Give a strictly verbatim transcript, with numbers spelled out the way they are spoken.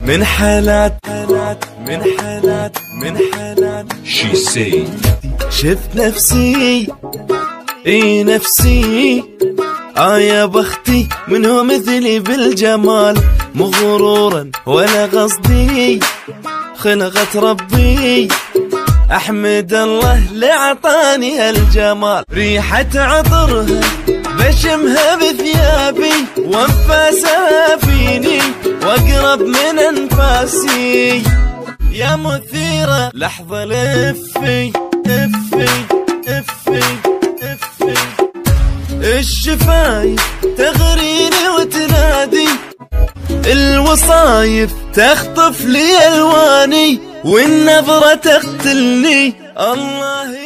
من حالات من حالات من حالات She say شفت نفسي اي نفسي اه يا بختي من هو مثلي بالجمال، مغرورا ولا قصدي خلقت ربي، احمد الله لعطاني هالجمال. ريحة عطرها بشمها بثيابي، وانفاسها فيني واقرب من انفاسي. يا مثيرة لحظة لفي افي افي افي، الشفايف تغريني وتنادي، الوصايف تخطف لي الواني، والنظرة تقتلني. الله